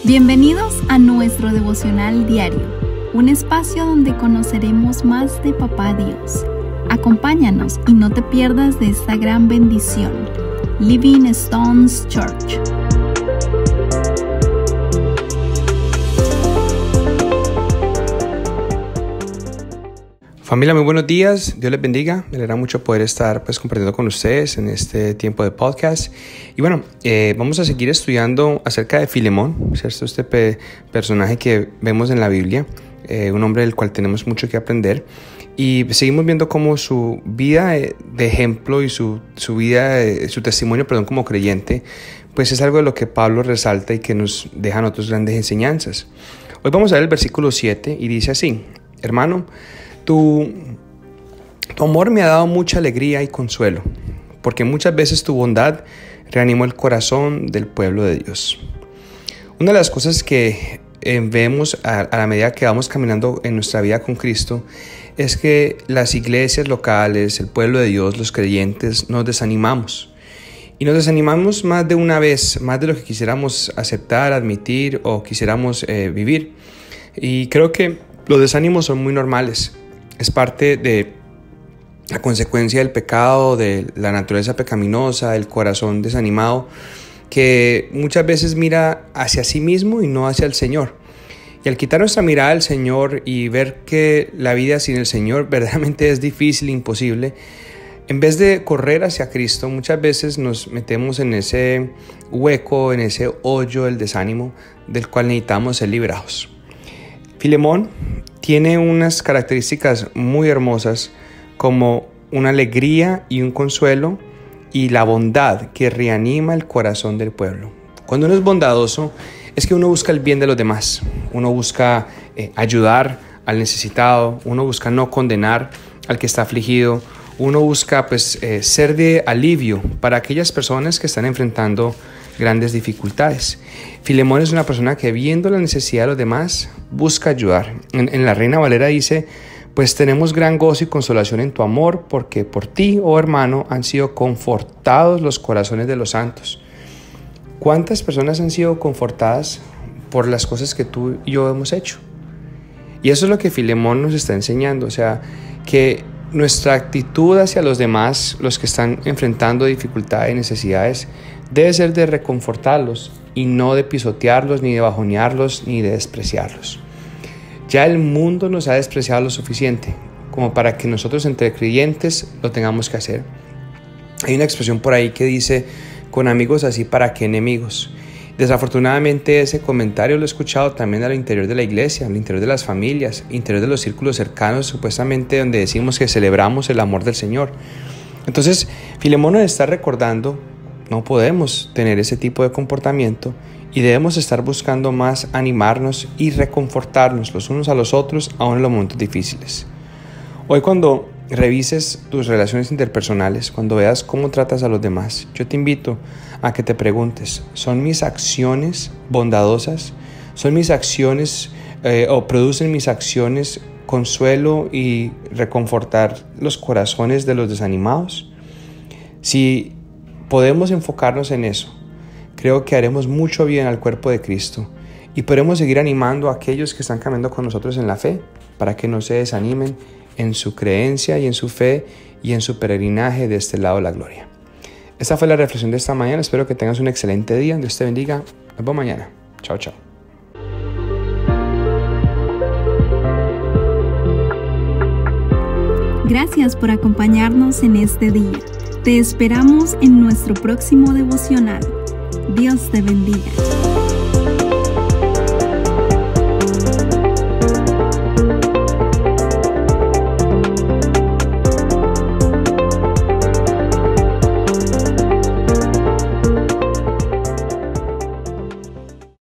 Bienvenidos a nuestro devocional diario, un espacio donde conoceremos más de Papá Dios. Acompáñanos y no te pierdas de esta gran bendición. Living Stones Church. Familia, muy buenos días, Dios les bendiga, me alegra mucho poder estar compartiendo con ustedes en este tiempo de podcast. Y bueno, vamos a seguir estudiando acerca de Filemón, ¿cierto? Este personaje que vemos en la Biblia, un hombre del cual tenemos mucho que aprender. Y seguimos viendo cómo su vida de ejemplo y su testimonio como creyente, pues es algo de lo que Pablo resalta y que nos deja otras grandes enseñanzas. Hoy vamos a ver el versículo 7 y dice así: hermano, Tu amor me ha dado mucha alegría y consuelo, porque muchas veces tu bondad reanimó el corazón del pueblo de Dios. Una de las cosas que vemos a la medida que vamos caminando en nuestra vida con Cristo es que las iglesias locales, el pueblo de Dios, los creyentes, nos desanimamos. Y nos desanimamos más de una vez, más de lo que quisiéramos aceptar, admitir o quisiéramos vivir. Y creo que los desánimos son muy normales. Es parte de la consecuencia del pecado, de la naturaleza pecaminosa, del corazón desanimado, que muchas veces mira hacia sí mismo y no hacia el Señor. Y al quitar nuestra mirada al Señor y ver que la vida sin el Señor verdaderamente es difícil, imposible, en vez de correr hacia Cristo, muchas veces nos metemos en ese hueco, en ese hoyo del desánimo del cual necesitamos ser librados. Filemón tiene unas características muy hermosas como una alegría y un consuelo y la bondad que reanima el corazón del pueblo. Cuando uno es bondadoso es que uno busca el bien de los demás, uno busca ayudar al necesitado, uno busca no condenar al que está afligido, uno busca ser de alivio para aquellas personas que están enfrentando grandes dificultades. Filemón es una persona que, viendo la necesidad de los demás, busca ayudar. En la Reina Valera dice: pues tenemos gran gozo y consolación en tu amor, porque por ti, oh hermano, han sido confortados los corazones de los santos. ¿Cuántas personas han sido confortadas por las cosas que tú y yo hemos hecho? Y eso es lo que Filemón nos está enseñando, o sea, que nuestra actitud hacia los demás, los que están enfrentando dificultades y necesidades, debe ser de reconfortarlos y no de pisotearlos, ni de bajonearlos, ni de despreciarlos. Ya el mundo nos ha despreciado lo suficiente como para que nosotros entre creyentes lo tengamos que hacer. Hay una expresión por ahí que dice: con amigos así, ¿para qué enemigos? Desafortunadamente ese comentario lo he escuchado también al interior de la iglesia, al interior de las familias, al interior de los círculos cercanos, supuestamente donde decimos que celebramos el amor del Señor. Entonces, Filemón nos está recordando: no podemos tener ese tipo de comportamiento y debemos estar buscando más animarnos y reconfortarnos los unos a los otros aún en los momentos difíciles. Hoy, cuando revises tus relaciones interpersonales, cuando veas cómo tratas a los demás, yo te invito a que te preguntes: ¿son mis acciones bondadosas? ¿Son mis acciones o producen mis acciones consuelo y reconfortar los corazones de los desanimados? Si podemos enfocarnos en eso, creo que haremos mucho bien al cuerpo de Cristo y podremos seguir animando a aquellos que están caminando con nosotros en la fe para que no se desanimen en su creencia y en su fe y en su peregrinaje de este lado de la gloria. Esta fue la reflexión de esta mañana. Espero que tengas un excelente día. Dios te bendiga. Nos vemos mañana. Chao, chao. Gracias por acompañarnos en este día. Te esperamos en nuestro próximo devocional. Dios te bendiga.